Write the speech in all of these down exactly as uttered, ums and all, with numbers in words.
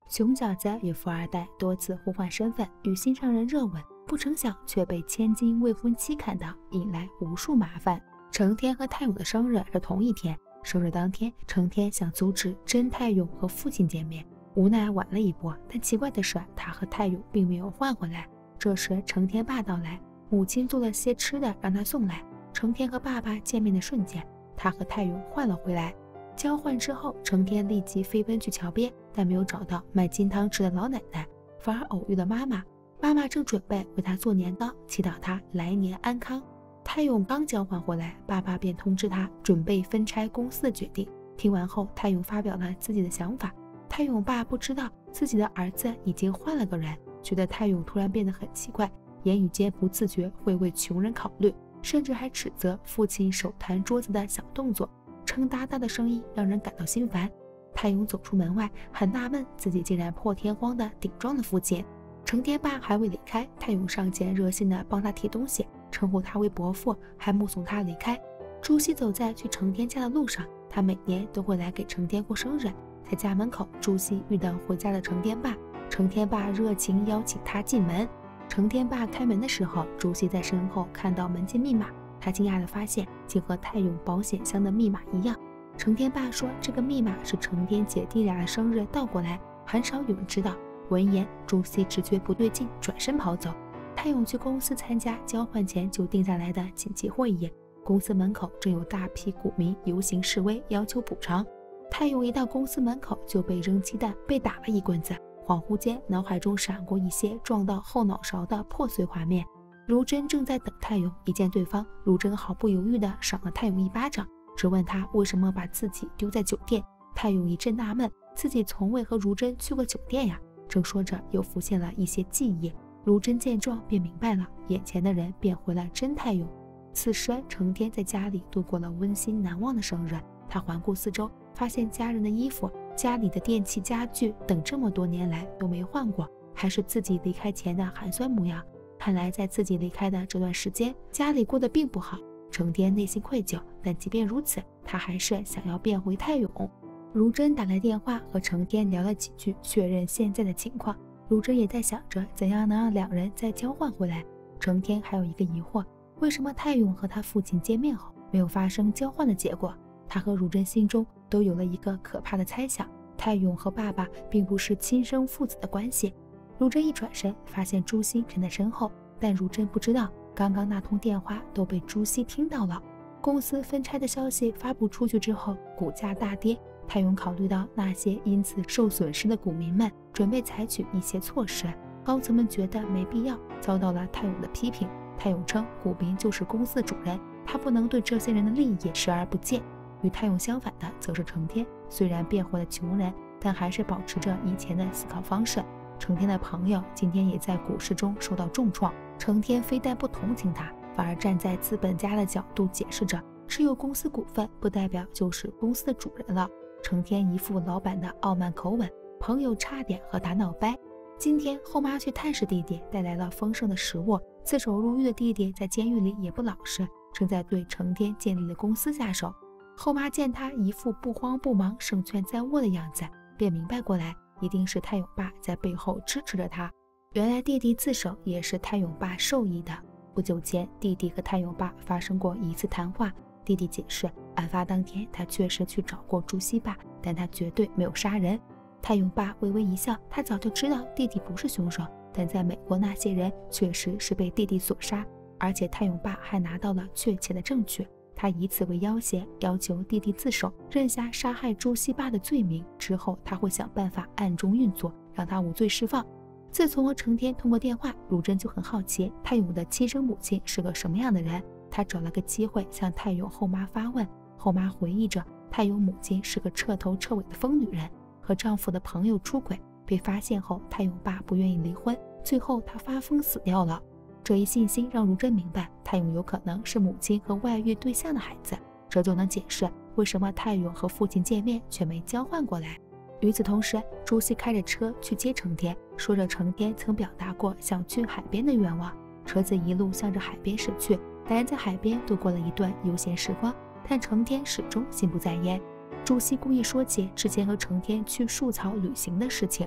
熊小子与富二代多次互换身份，与心上人热吻，不成想却被千金未婚妻看到，引来无数麻烦。成天和泰勇的生日是同一天，生日当天，成天想阻止真泰勇和父亲见面，无奈晚了一波。但奇怪的是，他和泰勇并没有换回来。这时成天爸到来，母亲做了些吃的让他送来。成天和爸爸见面的瞬间，他和泰勇换了回来。交换之后，成天立即飞奔去桥边，但没有找到卖金汤匙的老奶奶，反而偶遇了妈妈。妈妈正准备为他做年糕，祈祷他来年安康。泰勇刚交换回来，爸爸便通知他准备分拆公司的决定。听完后，泰勇发表了自己的想法。泰勇爸不知道自己的儿子已经换了个人，觉得泰勇突然变得很奇怪，言语间不自觉会为穷人考虑，甚至还指责父亲手弹桌子的小动作，撑哒哒的声音让人感到心烦。泰勇走出门外，很纳闷自己竟然破天荒地顶撞了父亲。成天爸还未离开，泰勇上前热心地帮他提东西，称呼他为伯父，还目送他离开。朱熹走在去成天家的路上，他每年都会来给成天过生日。在家门口，朱熹遇到回家的成天爸，成天爸热情邀请他进门。成天爸开门的时候，朱熹在身后看到门禁密码，他惊讶地发现竟和泰勇保险箱的密码一样。成天爸说这个密码是成天姐弟俩的生日倒过来，很少有人知道。闻言，朱熹直觉不对劲，转身跑走。泰勇去公司参加交换前就定下来的紧急会议，公司门口正有大批股民游行示威，要求补偿。泰勇一到公司门口就被扔鸡蛋，被打了一棍子。恍惚间，脑海中闪过一些撞到后脑勺的破碎画面。如真正在等泰勇，一见对方，如真毫不犹豫地赏了泰勇一巴掌，质问他为什么把自己丢在酒店。泰勇一阵纳闷，自己从未和如真去过酒店呀。正说着，又浮现了一些记忆。如真见状便明白了，眼前的人变回了真泰勇。此时成天在家里度过了温馨难忘的生日，他环顾四周，发现家人的衣服、家里的电器家具等这么多年来都没换过，还是自己离开前的寒酸模样。看来在自己离开的这段时间，家里过得并不好。成天内心愧疚，但即便如此，他还是想要变回泰勇。如真打来电话和成天聊了几句，确认现在的情况。如真也在想着怎样能让两人再交换回来。成天还有一个疑惑，为什么泰勇和他父亲见面后没有发生交换的结果？他和如真心中都有了一个可怕的猜想，泰勇和爸爸并不是亲生父子的关系。如真一转身，发现朱熹跟在身后，但如真不知道刚刚那通电话都被朱熹听到了。公司分拆的消息发布出去之后，股价大跌。泰勇考虑到那些因此受损失的股民们，准备采取一些措施。高层们觉得没必要，遭到了泰勇的批评。泰勇称股民就是公司的主人，他不能对这些人的利益视而不见。与泰勇相反的则是成天，虽然变回了穷人，但还是保持着以前的思考方式。成天的朋友今天也在股市中受到重创，成天非但不同情他，反而站在资本家的角度解释着，持有公司股份不代表就是公司的主人了。成天一副老板的傲慢口吻，朋友差点和他闹掰。今天后妈去探视弟弟，带来了丰盛的食物。自首入狱的弟弟在监狱里也不老实，正在对成天建立的公司下手。后妈见他一副不慌不忙、胜券在握的样子，便明白过来，一定是泰勇爸在背后支持着他。原来弟弟自首也是泰勇爸授意的。不久前，弟弟和泰勇爸发生过一次谈话。弟弟解释，案发当天他确实去找过朱熹爸，但他绝对没有杀人。泰勇爸微微一笑，他早就知道弟弟不是凶手，但在美国那些人确实是被弟弟所杀，而且泰勇爸还拿到了确切的证据。他以此为要挟，要求弟弟自首，认下杀害朱熹爸的罪名，之后他会想办法暗中运作，让他无罪释放。自从和成天通过电话，如真就很好奇泰勇的亲生母亲是个什么样的人。他找了个机会向泰勇后妈发问，后妈回忆着泰勇母亲是个彻头彻尾的疯女人，和丈夫的朋友出轨，被发现后泰勇爸不愿意离婚，最后他发疯死掉了。这一信息让如真明白泰勇有可能是母亲和外遇对象的孩子，这就能解释为什么泰勇和父亲见面却没交换过来。与此同时，朱熹开着车去接成天，说着成天曾表达过想去海边的愿望。车子一路向着海边驶去，两人在海边度过了一段悠闲时光，但成天始终心不在焉。朱熹故意说起之前和成天去树草旅行的事情，成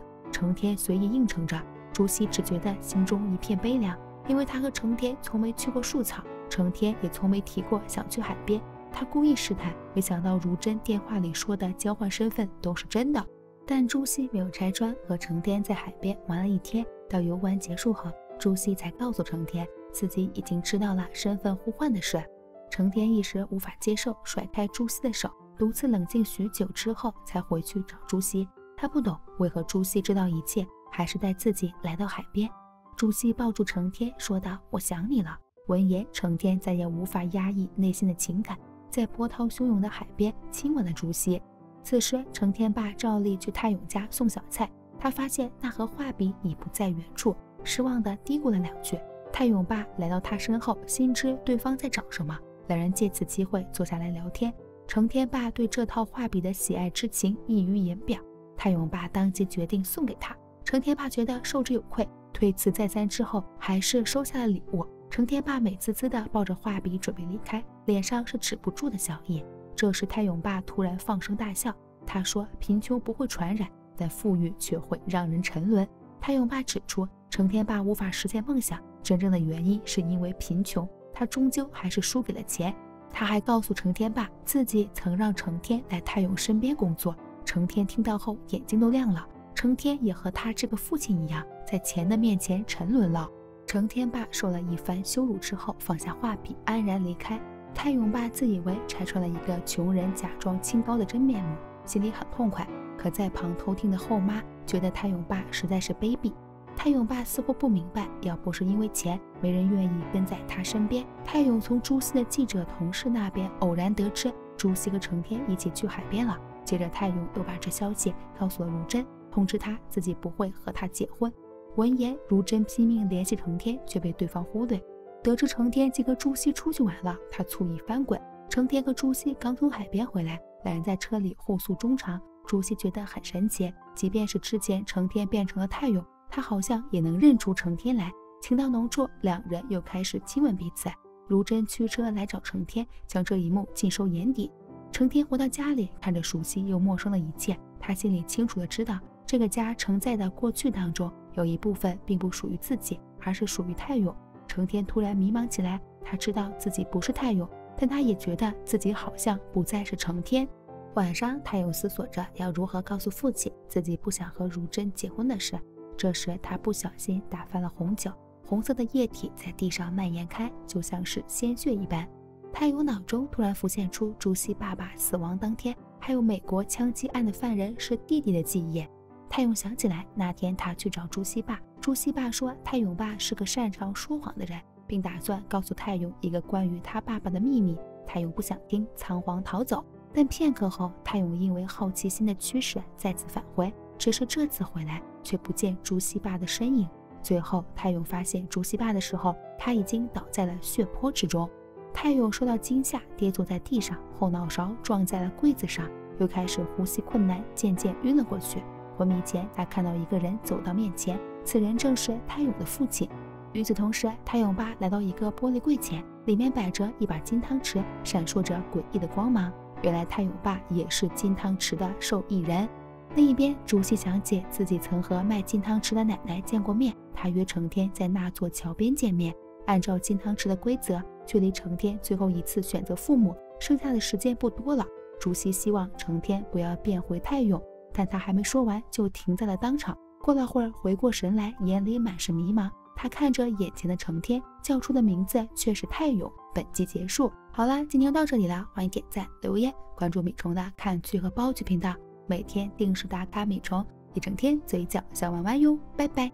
成天随意应承着。朱熹只觉得心中一片悲凉，因为他和成天从没去过树草，成天也从没提过想去海边。他故意试探，没想到如真电话里说的交换身份都是真的。但朱熹没有拆穿，和成天在海边玩了一天，到游玩结束后，朱熹才告诉成天自己已经知道了身份互换的事。成天一时无法接受，甩开朱熹的手，独自冷静许久之后才回去找朱熹。他不懂为何朱熹知道一切，还是带自己来到海边。朱熹抱住成天说道：我想你了。闻言，成天再也无法压抑内心的情感，在波涛汹涌的海边亲吻了朱熹。此时成天爸照例去泰勇家送小菜，他发现那盒画笔已不在原处，失望地嘀咕了两句。泰勇爸来到他身后，心知对方在找什么，两人借此机会坐下来聊天。成天爸对这套画笔的喜爱之情溢于言表，泰勇爸当即决定送给他。成天爸觉得受之有愧，推辞再三之后，还是收下了礼物。成天爸美滋滋地抱着画笔准备离开，脸上是止不住的笑意。这时泰勇爸突然放声大笑，他说：贫穷不会传染，但富裕却会让人沉沦。泰勇爸指出，成天爸无法实现梦想，真正的原因是因为贫穷，他终究还是输给了钱。他还告诉成天爸，自己曾让成天来泰勇身边工作。成天听到后眼睛都亮了，成天也和他这个父亲一样，在钱的面前沉沦了。成天爸受了一番羞辱之后，放下画笔，安然离开。泰勇爸自以为拆穿了一个穷人假装清高的真面目，心里很痛快。可在旁偷听的后妈觉得泰勇爸实在是卑鄙。泰勇爸似乎不明白，要不是因为钱，没人愿意跟在他身边。泰勇从朱熹的记者同事那边偶然得知朱熹和成天一起去海边了，接着泰勇又把这消息告诉了如真，通知他自己不会和他结婚。闻言，如真拼命联系成天，却被对方忽略。得知成天竟和朱熹出去玩了，他醋意翻滚。成天和朱熹刚从海边回来，两人在车里互诉衷肠。朱熹觉得很神奇，即便是之前成天变成了泰勇，他好像也能认出成天来。情到浓处，两人又开始亲吻彼此。如真驱车来找成天，将这一幕尽收眼底。成天回到家里，看着熟悉又陌生的一切，他心里清楚地知道，这个家承载的过去当中，有一部分并不属于自己，而是属于泰勇。成天突然迷茫起来，他知道自己不是泰勇，但他也觉得自己好像不再是成天。晚上，泰勇思索着要如何告诉父亲自己不想和如真结婚的事。这时他不小心打翻了红酒，红色的液体在地上蔓延开，就像是鲜血一般。泰勇脑中突然浮现出朱熹爸爸死亡当天，还有美国枪击案的犯人是弟弟的记忆。泰勇想起来那天他去找朱熹爸，朱熹爸说泰勇爸是个擅长说谎的人，并打算告诉泰勇一个关于他爸爸的秘密。泰勇不想听，仓皇逃走。但片刻后，泰勇因为好奇心的驱使再次返回，只是这次回来却不见朱熹爸的身影。最后泰勇发现朱熹爸的时候，他已经倒在了血泊之中。泰勇受到惊吓，跌坐在地上，后脑勺撞在了柜子上，又开始呼吸困难，渐渐晕了过去。昏迷前，他看到一个人走到面前，此人正是泰勇的父亲。与此同时，泰勇爸来到一个玻璃柜前，里面摆着一把金汤匙，闪烁着诡异的光芒。原来泰勇爸也是金汤匙的受益人。另一边，朱熹想起自己曾和卖金汤匙的奶奶见过面，他约成天在那座桥边见面。按照金汤匙的规则，距离成天最后一次选择父母剩下的时间不多了。朱熹希望成天不要变回泰勇，但他还没说完就停在了当场。过了会儿，回过神来，眼里满是迷茫。他看着眼前的成天，叫出的名字却是泰勇。本集结束。好了，今天就到这里了，欢迎点赞、留言、关注米虫的看剧和煲剧频道，每天定时打卡米虫，一整天嘴角小弯弯哟，拜拜。